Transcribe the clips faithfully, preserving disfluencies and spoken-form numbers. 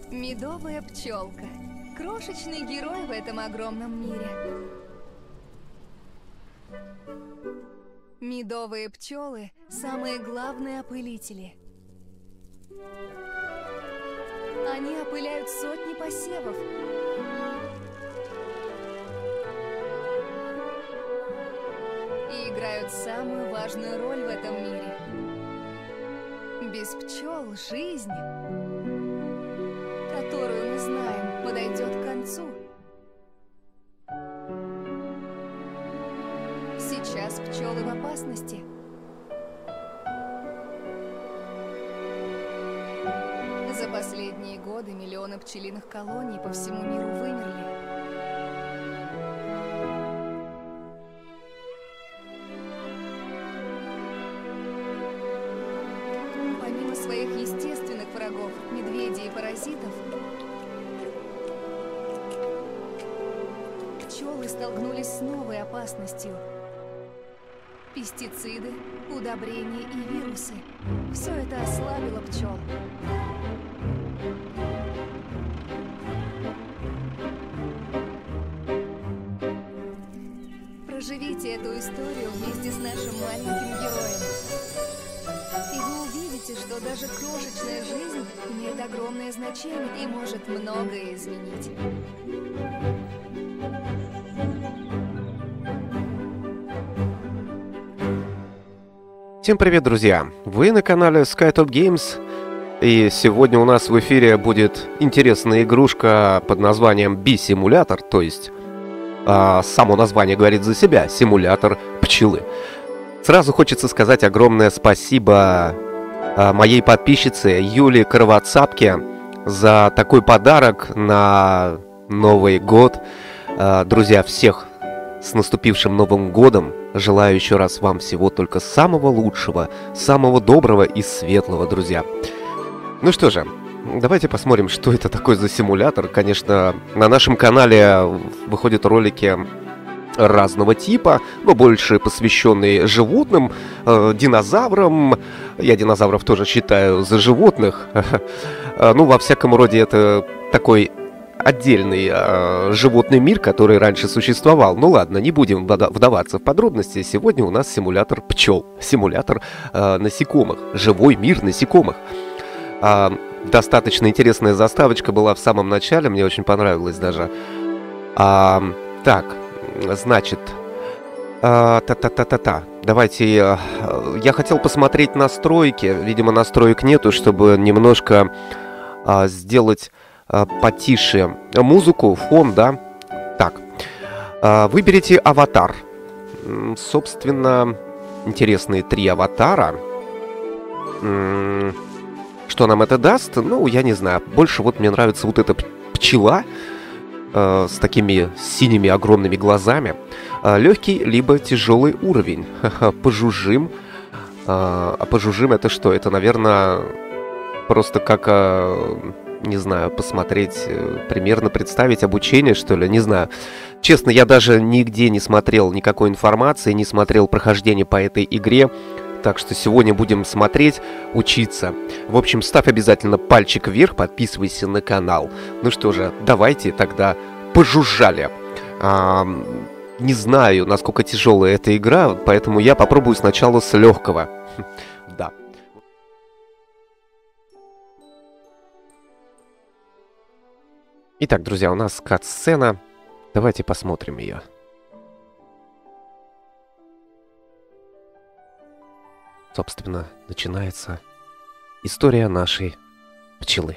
Медовая пчелка. Крошечный герой в этом огромном мире. Медовые пчелы – самые главные опылители. Они опыляют сотни посевов. И играют самую важную роль в этом мире. Без пчел жизнь, которую мы знаем, подойдет к концу. Сейчас пчелы в опасности. За последние годы миллионы пчелиных колоний по всему миру вымерли. Помимо своих естественных врагов, медведей и паразитов, пчелы столкнулись с новой опасностью. Пестициды, удобрения и вирусы. Все это ослабило пчел. Проживите эту историю вместе с нашим маленьким героем. И вы увидите, что даже крошечная жизнь имеет огромное значение и может многое изменить. Всем привет, друзья! Вы на канале SkyTop Games, и сегодня у нас в эфире будет интересная игрушка под названием Би-симулятор, то есть э, само название говорит за себя, симулятор пчелы. Сразу хочется сказать огромное спасибо э, моей подписчице Юлии Кровоцапке за такой подарок на Новый год. Э, друзья, всех с наступившим Новым годом! Желаю еще раз вам всего только самого лучшего, самого доброго и светлого, друзья. Ну что же, давайте посмотрим, что это такое за симулятор. Конечно, на нашем канале выходят ролики разного типа, но больше посвященные животным, э, динозаврам. Я динозавров тоже считаю за животных. Ну, во всяком роде, это такой отдельный э, животный мир, который раньше существовал. Ну ладно, не будем вдаваться в подробности. Сегодня у нас симулятор пчел, симулятор э, насекомых, живой мир насекомых. Э, достаточно интересная заставочка была в самом начале, мне очень понравилось даже. Э, так, значит, э, та-та-та-та-та. Давайте, э, я хотел посмотреть настройки, видимо настроек нету, чтобы немножко э, сделать потише музыку, фон, да. Так, выберите аватар. Собственно, интересные три аватара. Что нам это даст? Ну, я не знаю. Больше вот мне нравится вот эта пчела с такими синими огромными глазами. Легкий либо тяжелый уровень. Пожужжим. А пожужжим это что? Это, наверное, просто как... не знаю, посмотреть, примерно представить обучение, что ли, не знаю. Честно, я даже нигде не смотрел никакой информации, не смотрел прохождение по этой игре, так что сегодня будем смотреть, учиться. В общем, ставь обязательно пальчик вверх, подписывайся на канал. Ну что же, давайте тогда пожужжали. А, не знаю, насколько тяжелая эта игра, поэтому я попробую сначала с легкого. Да. Итак, друзья, у нас кат-сцена. Давайте посмотрим ее. Собственно, начинается история нашей пчелы.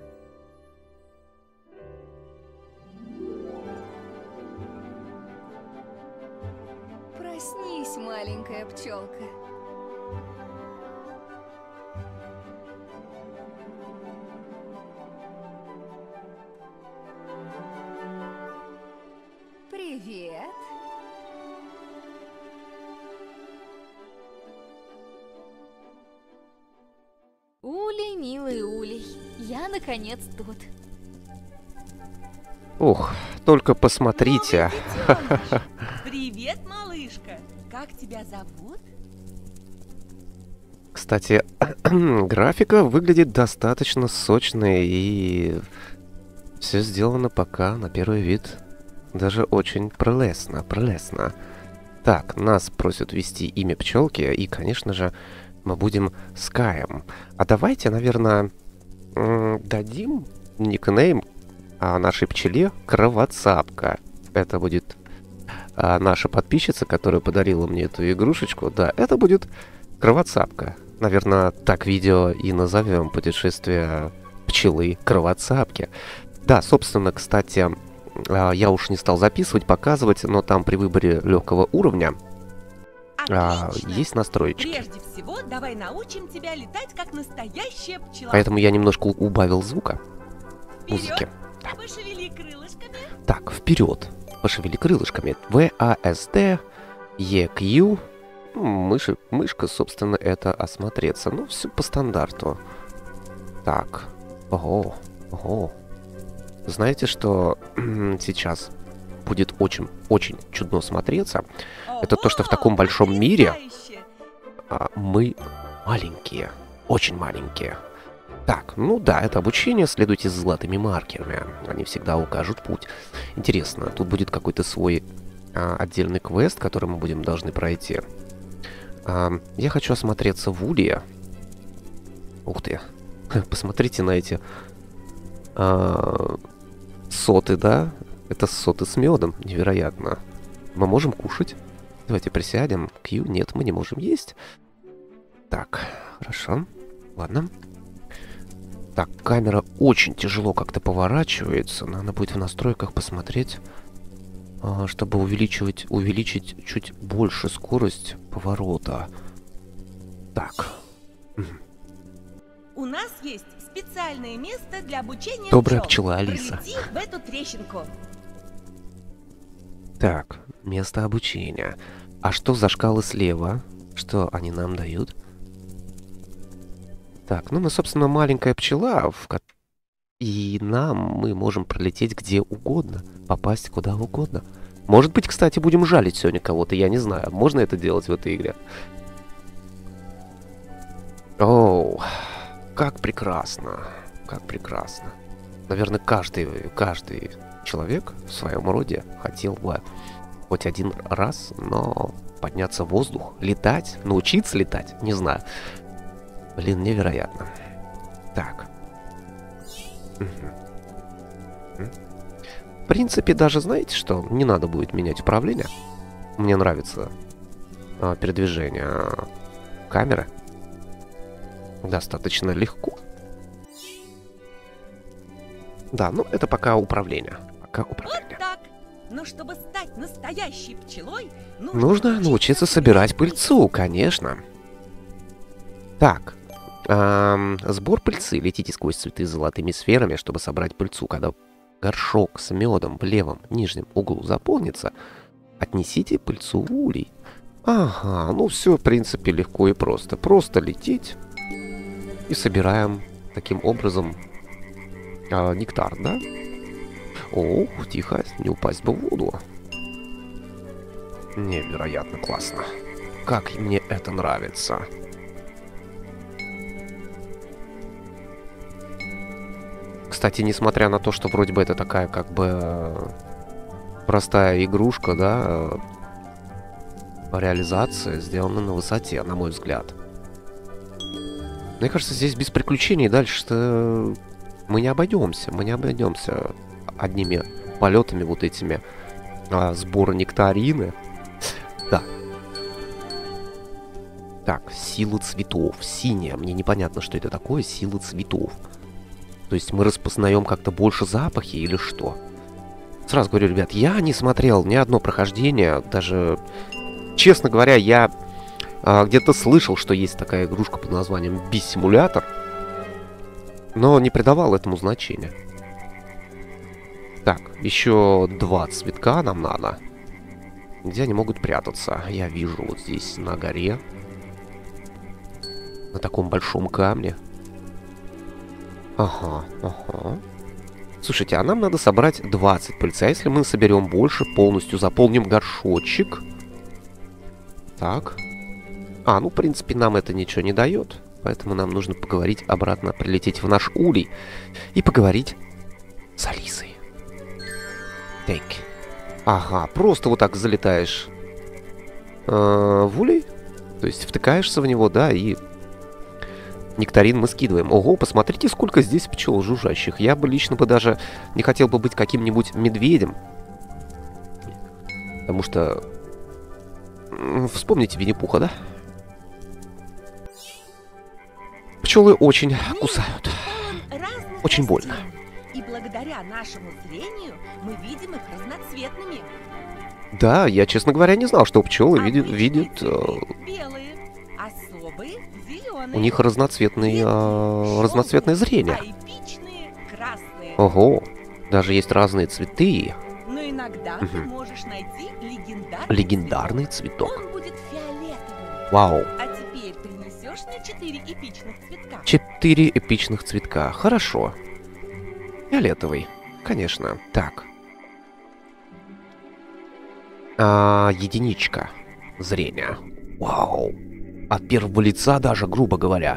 Проснись, маленькая пчелка. Привет. Улей, милый улей, я наконец тут. Ух, только посмотрите. Привет, малышка. Как тебя зовут? Кстати, графика выглядит достаточно сочной, и все сделано пока, на первый вид, даже очень прелестно, прелестно. Так, нас просят ввести имя пчелки, и, конечно же, мы будем Скаем. А давайте, наверное, дадим никнейм нашей пчеле Кровоцапка. Это будет а, наша подписчица, которая подарила мне эту игрушечку. Да, это будет Кровоцапка. Наверное, так видео и назовем: путешествие пчелы Кровоцапки. Да, собственно, кстати, я уж не стал записывать, показывать, но там при выборе легкого уровня а, есть настроечки. Прежде всего, давай научим тебя летать как настоящая пчела. Поэтому я немножко убавил звука. Музыки. Да. Пошевели крылышками. Так, вперед. Пошевели крылышками. В, А, С, Д, Е, Q. Мыши, мышка, собственно, это осмотреться. Ну, все по стандарту. Так. Ого, ого. Знаете, что сейчас будет очень-очень чудно смотреться? Ого, это то, что в таком большом мире а, мы маленькие. Очень маленькие. Так, ну да, это обучение. Следуйте за золотыми маркерами. Они всегда укажут путь. Интересно, тут будет какой-то свой а, отдельный квест, который мы будем должны пройти. А, я хочу осмотреться в улье. Ух ты. Посмотрите на эти а, соты, да? Это соты с медом. Невероятно. Мы можем кушать? Давайте присядем. Q, нет, мы не можем есть. Так, хорошо. Ладно. Так, камера очень тяжело как-то поворачивается. Надо будет в настройках посмотреть, чтобы увеличивать, увеличить чуть больше скорость поворота. Так. У нас есть специальное место для обучения Добрая пчел. пчела Алиса. Пролети в эту трещинку. Так, место обучения. А что за шкалы слева? Что они нам дают? Так, ну мы, собственно, маленькая пчела, в ко... и нам мы можем пролететь где угодно, попасть куда угодно. Может быть, кстати, будем жалить сегодня кого-то, я не знаю. Можно это делать в этой игре? Оу, как прекрасно, как прекрасно. Наверное, каждый, каждый человек в своем роде хотел бы хоть один раз, но подняться в воздух, летать, научиться летать, не знаю. Блин, невероятно. Так. Угу. В принципе, даже знаете что? Не надо будет менять управление. Мне нравится а, передвижение камеры. Достаточно легко. Да, ну это пока управление. Пока управление. Вот так. Но чтобы стать настоящей пчелой, нужно, нужно научиться собирать пыльцу, конечно. Так. Эм, сбор пыльцы. Летите сквозь цветы с золотыми сферами, чтобы собрать пыльцу. Когда горшок с медом в левом нижнем углу заполнится, отнесите пыльцу в улей. Ага, ну все, в принципе, легко и просто. Просто лететь и собираем таким образом э, нектар, да? О, тихо, не упасть бы в воду. Невероятно классно. Как мне это нравится. Кстати, несмотря на то, что вроде бы это такая как бы простая игрушка, да, реализация сделана на высоте, на мой взгляд. Мне кажется, здесь без приключений дальше-то мы не обойдемся. Мы не обойдемся одними полетами вот этими а, сбора нектарины. Да. Так, сила цветов. Синяя. Мне непонятно, что это такое. Сила цветов. То есть мы распознаем как-то больше запахи или что? Сразу говорю, ребят, я не смотрел ни одно прохождение. Даже, честно говоря, я а, где-то слышал, что есть такая игрушка под названием Би-симулятор. Но не придавал этому значения. Так, еще два цветка нам надо. Где они могут прятаться? Я вижу вот здесь на горе. На таком большом камне. Ага, ага. Слушайте, а нам надо собрать двадцать пыльцы. А если мы соберем больше, полностью заполним горшочек. Так. А, ну, в принципе, нам это ничего не дает. Поэтому нам нужно поговорить обратно, прилететь в наш улей и поговорить с Алисой. Так. Ага, просто вот так залетаешь э, в улей. То есть втыкаешься в него, да, и нектарин мы скидываем. Ого, посмотрите, сколько здесь пчел жужжащих. Я бы лично бы даже не хотел бы быть каким-нибудь медведем. Потому что... Вспомните Винни-Пуха, да? Пчелы очень кусают. Очень больно. И благодаря нашему зрению мы видим их разноцветными. Да, я, честно говоря, не знал, что пчелы видят... видят э... белые, особые зеленые. У них разноцветные, э... разноцветное зрение. А эпичные красные. Ого, даже есть разные цветы. Но иногда угу. ты можешь найти легендарный, легендарный цветок. цветок. Он будет фиолетовым. Вау. А теперь принесешь мне четыре эпичных цветка? Четыре эпичных цветка. Хорошо. Фиолетовый. Конечно. Так. А, единичка. Зрения. Вау. От первого лица даже, грубо говоря.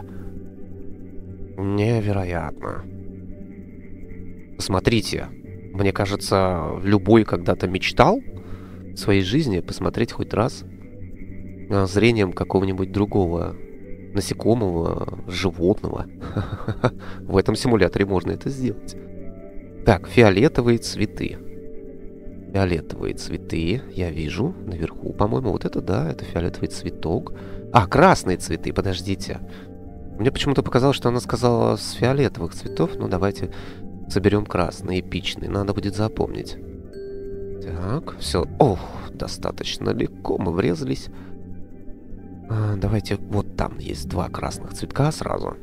Невероятно. Смотрите. Мне кажется, любой когда-то мечтал в своей жизни посмотреть хоть раз зрением какого-нибудь другого насекомого, животного. В этом симуляторе можно это сделать. Так, фиолетовые цветы. Фиолетовые цветы, я вижу наверху, по-моему, вот это, да, это фиолетовый цветок. А, красные цветы, подождите. Мне почему-то показалось, что она сказала с фиолетовых цветов. Ну, давайте соберем красный, эпичный. Надо будет запомнить. Так, все. Ох, достаточно легко мы врезались. А, давайте, вот там есть два красных цветка сразу.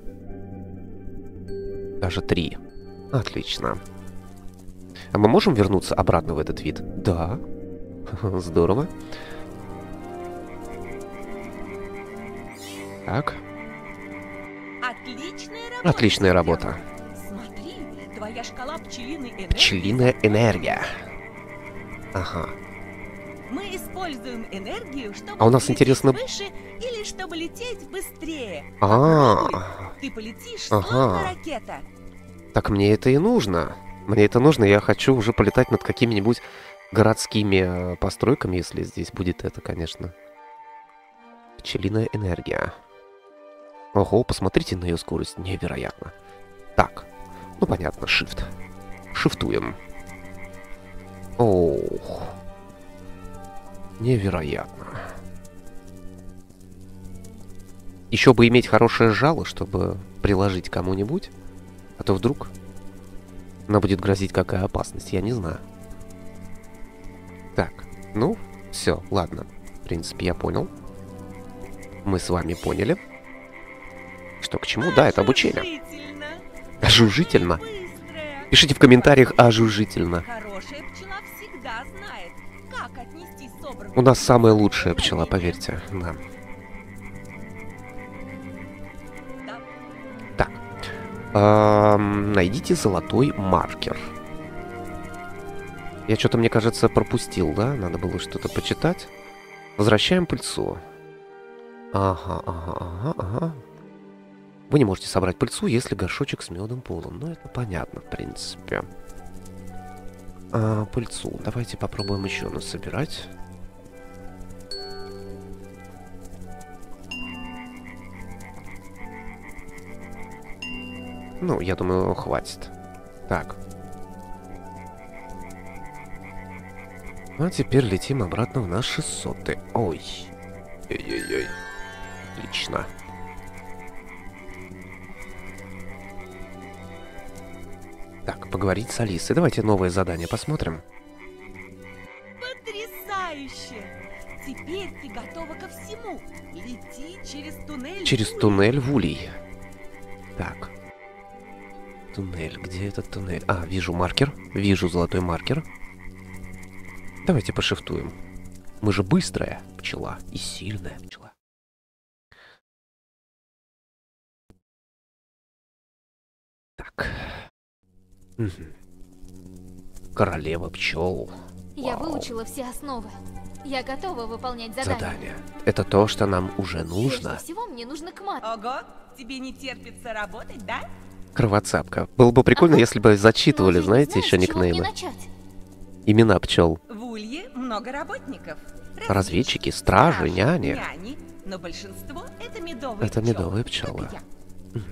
Даже три. Отлично. А мы можем вернуться обратно в этот вид? Да. Здорово. Так. Отличная работа. Отличная работа. Смотри, твоя шкала пчелиной энергии. Пчелиная энергия. Ага. Мы используем энергию, чтобы А у нас, лететь интересно... выше или чтобы лететь быстрее. А, ты полетишь ага. словно ракета. Так мне это и нужно. Мне это нужно. Я хочу уже полетать над какими-нибудь городскими постройками, если здесь будет это, конечно. Пчелиная энергия. Ого, посмотрите на ее скорость. Невероятно. Так. Ну, понятно, shift. Шифтуем. Ох. Невероятно. Еще бы иметь хорошее жало, чтобы приложить кому-нибудь. А то вдруг она будет грозить какая опасность, я не знаю. Так, ну, все, ладно. В принципе, я понял. Мы с вами поняли. Что к чему? Да, это обучение. Ожужительно. Быстрая. Пишите в комментариях ожужительно. Хорошая пчела всегда знает, как отнести собранную... У нас самая лучшая пчела, поверьте. Да. Да. Так. Эм, найдите золотой маркер. Я что-то, мне кажется, пропустил, да? Надо было что-то почитать. Возвращаем пыльцу. Ага, ага, ага, ага. Вы не можете собрать пыльцу, если горшочек с медом полон. Ну, это понятно, в принципе. А, пыльцу. Давайте попробуем еще насобирать. Ну, я думаю, хватит. Так. А теперь летим обратно в наш шестьсотый. Ой. Ой-ой-ой. Отлично. Так, поговорить с Алисой. Давайте новое задание посмотрим. Потрясающе! Теперь ты готова ко всему. Лети через туннель. Через туннель в улей. Так. Туннель. Где этот туннель? А, вижу маркер. Вижу золотой маркер. Давайте пошифтуем. Мы же быстрая пчела и сильная пчела. Так. Угу. Королева пчел. Я Вау. выучила все основы. Я готова выполнять задание. Задание. Это то, что нам уже Прежде нужно. всего, мне нужно к мату. Ого, тебе не терпится работать, да? Кровоцапка. Было бы прикольно, Ага. если бы зачитывали, Но я не знаете, знаю, еще с чего мне никнеймы. начать. Имена пчел. В Улье много работников. Разведчики, стражи, няни. няни. Но большинство это медовые Это пчелы, медовые как пчелы. я.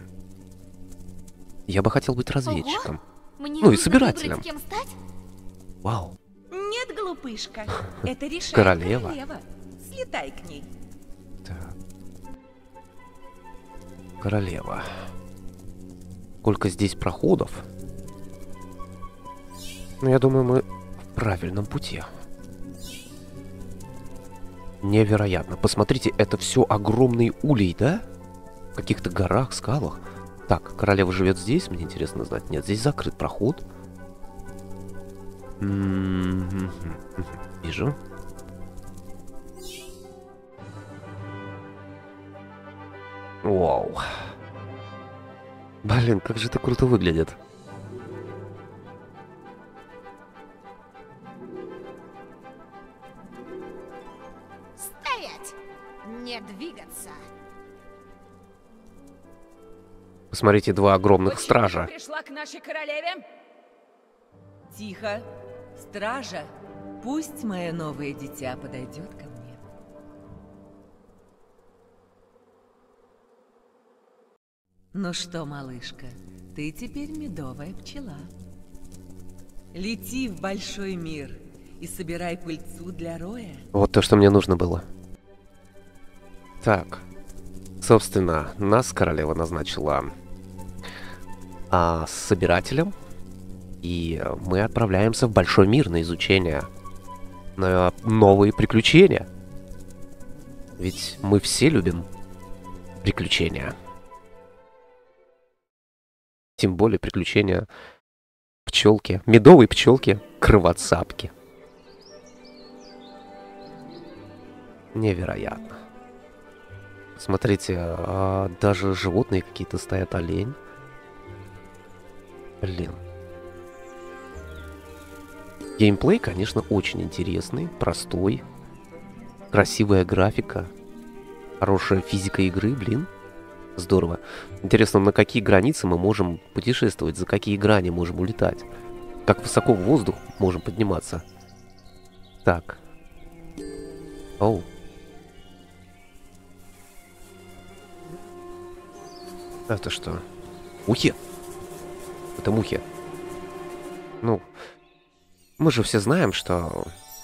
Я бы хотел быть разведчиком. Мне Ну и нужно собирателем. выбрать, кем стать? Вау. Нет, глупышка. Это решает Королева. королева. Слетай к ней. Так. Королева. Сколько здесь проходов? Ну, я думаю, мы в правильном пути. Невероятно. Посмотрите, это все огромный улей, да? В каких-то горах, скалах. Так, королева живет здесь, мне интересно знать. Нет, здесь закрыт проход. М-м-м-м. Вижу. Вау. Блин, как же это круто выглядит. Стоять! Не двигаться! Посмотрите, два огромных стража. Пришла к нашей королеве. Тихо. Стража, пусть мое новое дитя подойдет ко мне. Ну что, малышка, ты теперь медовая пчела. Лети в большой мир и собирай пыльцу для роя. Вот то, что мне нужно было. Так. Собственно, нас королева назначила а, собирателем. И мы отправляемся в большой мир на изучение. На новые приключения. Ведь мы все любим приключения. Тем более приключения пчелки. Медовой пчелки. Кровоцапки. Невероятно. Смотрите, а, даже животные какие-то стоят, олень. Блин. Геймплей, конечно, очень интересный, простой. Красивая графика. Хорошая физика игры, блин. Здорово. Интересно, на какие границы мы можем путешествовать, за какие грани можем улетать. Как высоко в воздух можем подниматься. Так. Оу. Это что? Мухи? Это мухи. Ну, мы же все знаем, что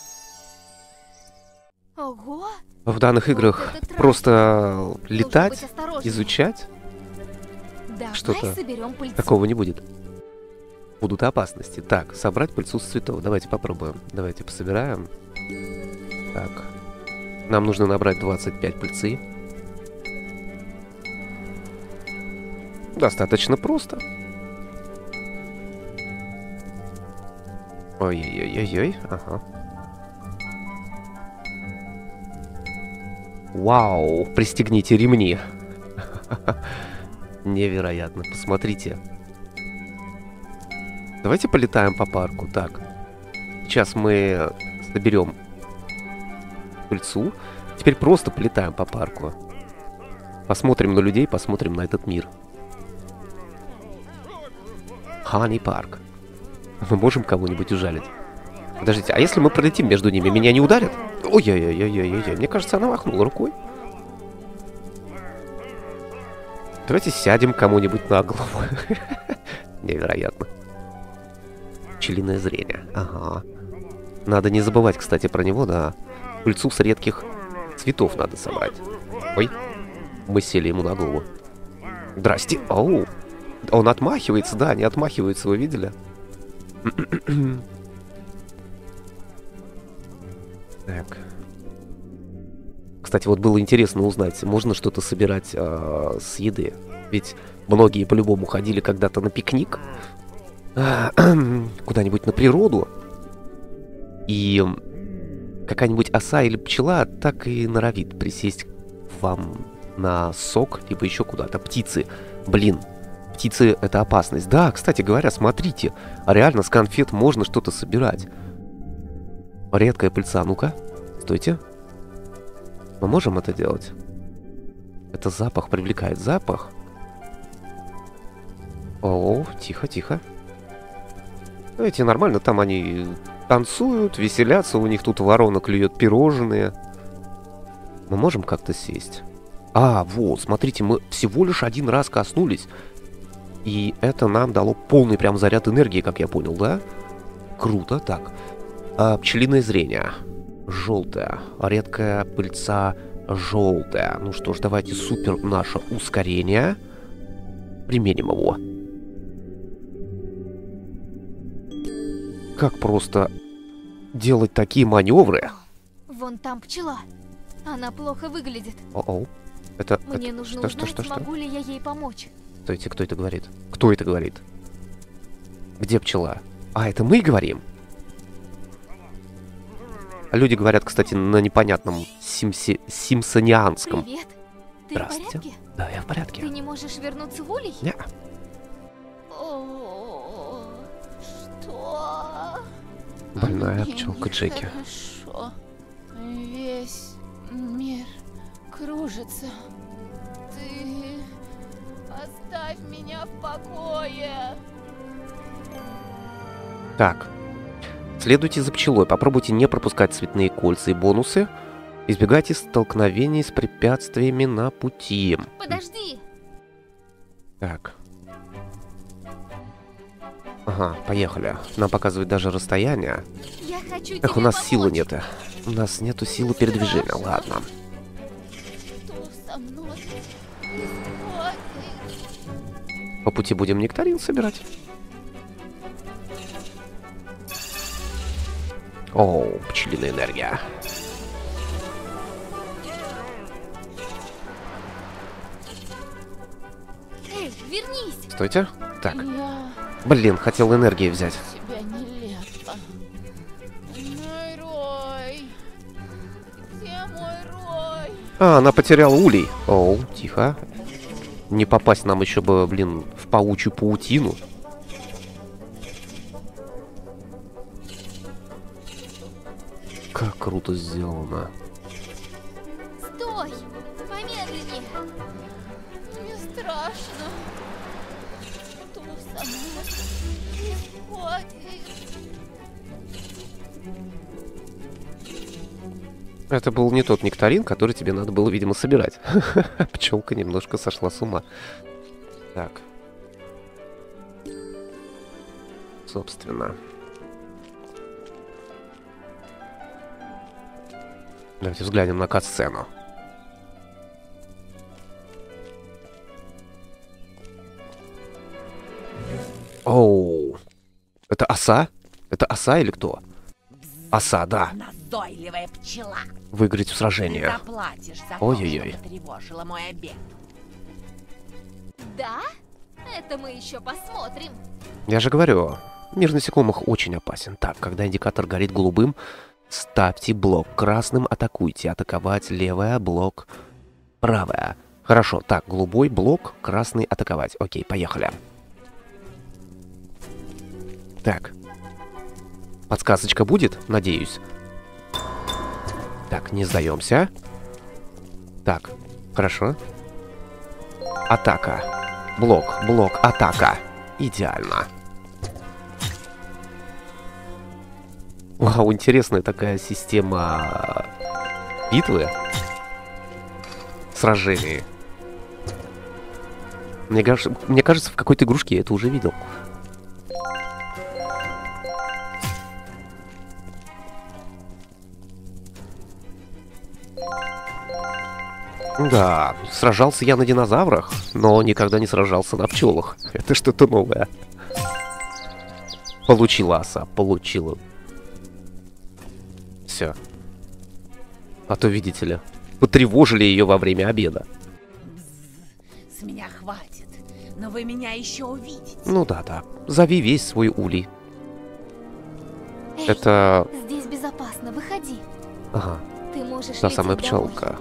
Ого! в данных играх Вот это просто Нужно быть летать, осторожнее. изучать, Давай что-то соберем пыльцу. такого не будет. Будут опасности. Так, собрать пыльцу с цветов. Давайте попробуем. Давайте пособираем. Так. Нам нужно набрать двадцать пять пыльцы. Достаточно просто. Ой-ой-ой-ой. Ага. Вау, пристегните ремни. Невероятно, посмотрите. Давайте полетаем по парку. Так, сейчас мы соберем пыльцу. Теперь просто полетаем по парку. Посмотрим на людей, посмотрим на этот мир. Хани парк. Мы можем кого-нибудь ужалить? Подождите, а если мы пролетим между ними, меня не ударят? Ой-ой-ой-ой-ой-ой, мне кажется, она махнула рукой. Давайте сядем кому-нибудь на голову. Невероятно. Пчелиное зрение. Ага. Надо не забывать, кстати, про него, да. Пыльцу с редких цветов надо собрать. Ой. Мы сели ему на голову. Здрасте. Оу. Он отмахивается, да, они отмахиваются, вы видели? Так. Кстати, вот было интересно узнать, можно что-то собирать э, с еды. Ведь многие по-любому ходили когда-то на пикник. Э, куда-нибудь на природу. И какая-нибудь оса или пчела так и норовит присесть вам на сок, либо еще куда-то. Птицы. Блин. Птицы — это опасность. Да, кстати говоря, смотрите. Реально с конфет можно что-то собирать. Редкая пыльца. Ну-ка. Стойте. Мы можем это делать? Это запах привлекает запах. О, тихо, тихо. Эти нормально, там они танцуют, веселятся, у них тут ворона клюет пирожные. Мы можем как-то сесть? А, вот, смотрите, мы всего лишь один раз коснулись. И это нам дало полный прям заряд энергии, как я понял, да? Круто, так. А, пчелиное зрение. Желтое. Редкая пыльца желтая. Ну что ж, давайте супер наше ускорение. Применим его. Как просто делать такие маневры? Вон там пчела. Она плохо выглядит. О-оу. Это... Мне это... нужно что, узнать, что, что, что? могу ли я ей помочь. Стойте, кто это говорит? Кто это говорит? Где пчела? А, это мы говорим? Люди говорят, кстати, на непонятном симси... симсонианском. Привет. Ты Здравствуйте. в порядке? Да, я в порядке. Ты не можешь вернуться в улей? Не. О, что? Больная Мне пчелка Джеки. нехорошо. Весь мир кружится. Ты оставь меня в покое. Так. Следуйте за пчелой. Попробуйте не пропускать цветные кольца и бонусы. Избегайте столкновений с препятствиями на пути. Подожди. Так. Ага, поехали. Нам показывает даже расстояние. Я хочу Эх, тебе у нас помочь. силы нет. У нас нету силы передвижения. Ладно. Что со мной происходит? По пути будем нектарин собирать. О, пчелиная энергия. Эй, вернись. Стойте. Так. Я Блин, хотел энергии взять. тебя нелепо. Мой рой. Где мой рой? А, она потеряла улей. Оу, тихо. Не попасть нам еще бы, блин, в паучью паутину. Как круто сделано. Стой. Помедленнее. Мне страшно. Что со мной происходит? Это был не тот нектарин, который тебе надо было, видимо, собирать. Пчелка немножко сошла с ума. Так. Собственно. Давайте взглянем на кат-сцену. Оу. Это оса? Это оса или кто? Оса, да. Назойливая пчела. Выиграть в Ты сражении. заплатишь за то, Ой-ой-ой. что потревожила мой обед. Да? Это мы еще посмотрим. Я же говорю, мир насекомых очень опасен. Так, когда индикатор горит голубым, ставьте блок красным, атакуйте. Атаковать левая, блок правая. Хорошо, так, голубой блок, красный атаковать. Окей, поехали. Так. Подсказочка будет, надеюсь. Так, не сдаемся. Так, хорошо. Атака. Блок, блок, атака. Идеально. Вау, интересная такая система битвы. Сражений. Мне кажется, мне кажется, в какой-то игрушке я это уже видел. Да, сражался я на динозаврах, но никогда не сражался на пчелах. Это что-то новое. Получила оса, получила. Все. А то, видите ли, потревожили ее во время обеда. С меня хватит, но вы меня еще увидите. Ну да-да, зови весь свой улей. Эй, Это... здесь безопасно, выходи. Ага, Ты можешь та лететь самая домой. пчелка.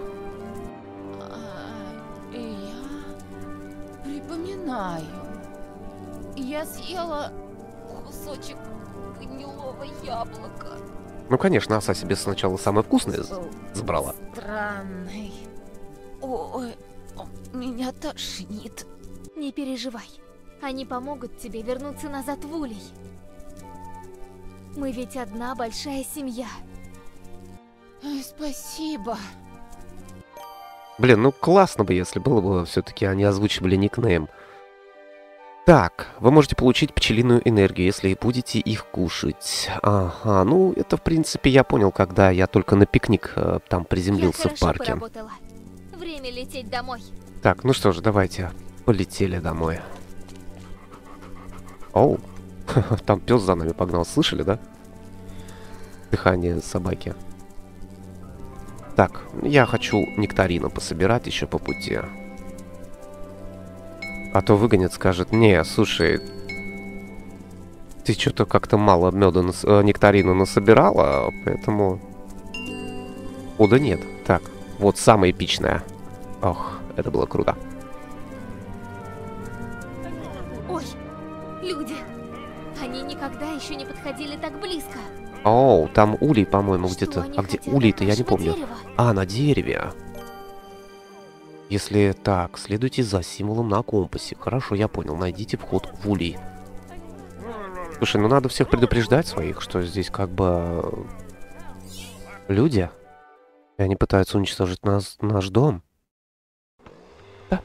А, я припоминаю. Я съела кусочек гнилого яблока. Ну, конечно, оса себе сначала самое вкусное забрала. Странный. Ой, меня тошнит. Не переживай. Они помогут тебе вернуться назад в Улей. Мы ведь одна большая семья. Ой, спасибо. Блин, ну классно бы, если было бы все-таки они озвучивали никнейм. Так, вы можете получить пчелиную энергию, если будете их кушать. Ага, ну это в принципе я понял, когда я только на пикник э, там приземлился Я в парке. поработала. Время лететь домой. Так, ну что ж, давайте полетели домой. Оу, там пес за нами погнал, слышали, да? Дыхание собаки. Так, я хочу нектарина пособирать еще по пути. А то выгонят, скажет: не, слушай, ты что-то как-то мало меда, нас, э, нектарина насобирала, поэтому... О, да нет. Так, вот самое эпичное. Ох, это было круто. Ой, люди. Они никогда еще не подходили так близко. Оу, там улей, по-моему, Что где-то. они А где хотят улей-то, от я не нашего помню. дерева? А, на дереве. Если так, следуйте за символом на компасе. Хорошо, я понял. Найдите вход в улей. Слушай, ну надо всех предупреждать своих, что здесь как бы люди. И они пытаются уничтожить нас, наш дом. Да.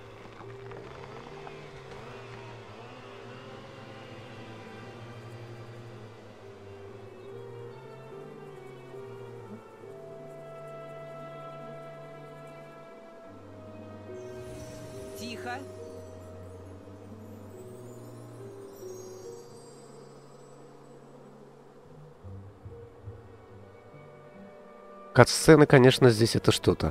Тихо. Кат-сцены, конечно, здесь это что-то.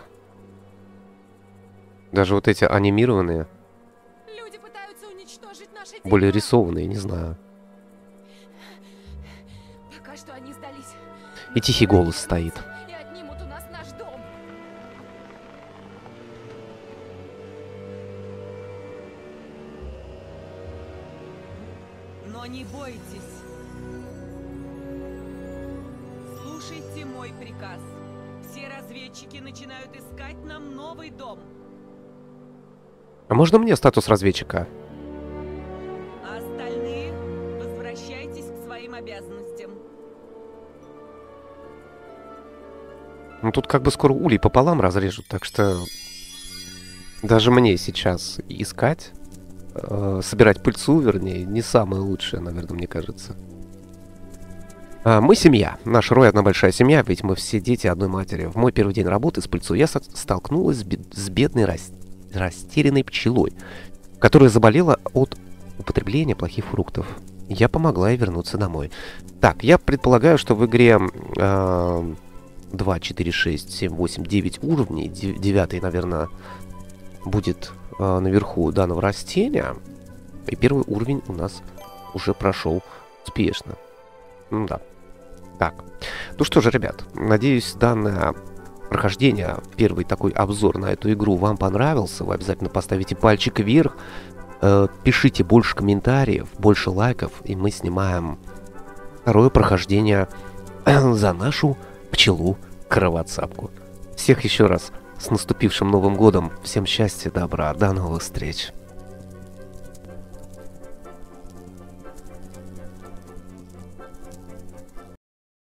Даже вот эти анимированные, Люди пытаются уничтожить наше дерево. более рисованные, не знаю. Пока что они сдались. И тихий голос стоит. И отнимут у нас наш дом. Но не бойтесь. Слушайте мой приказ. Все разведчики начинают искать нам новый дом. А можно мне статус разведчика? А остальные возвращайтесь к своим обязанностям. Ну тут как бы скоро улей пополам разрежут, так что даже мне сейчас искать, э, собирать пыльцу, вернее, не самое лучшее, наверное, мне кажется. А, мы семья. Наш рой одна большая семья, ведь мы все дети одной матери. В мой первый день работы с пыльцой я со- столкнулась с, бед- с бедной рас- растерянной пчелой, которая заболела от употребления плохих фруктов. Я помогла ей вернуться домой. Так, я предполагаю, что в игре э, два, четыре, шесть, семь, восемь, девять уровней. Девятый, наверное, будет э, наверху данного растения. И первый уровень у нас уже прошел успешно. Ну да. Так. Ну что же, ребят, надеюсь, данное прохождение, первый такой обзор на эту игру вам понравился. Вы обязательно поставите пальчик вверх. Э, пишите больше комментариев, больше лайков, и мы снимаем второе прохождение за нашу пчелу-кровоцапку. Всех еще раз с наступившим Новым годом. Всем счастья, добра, до новых встреч.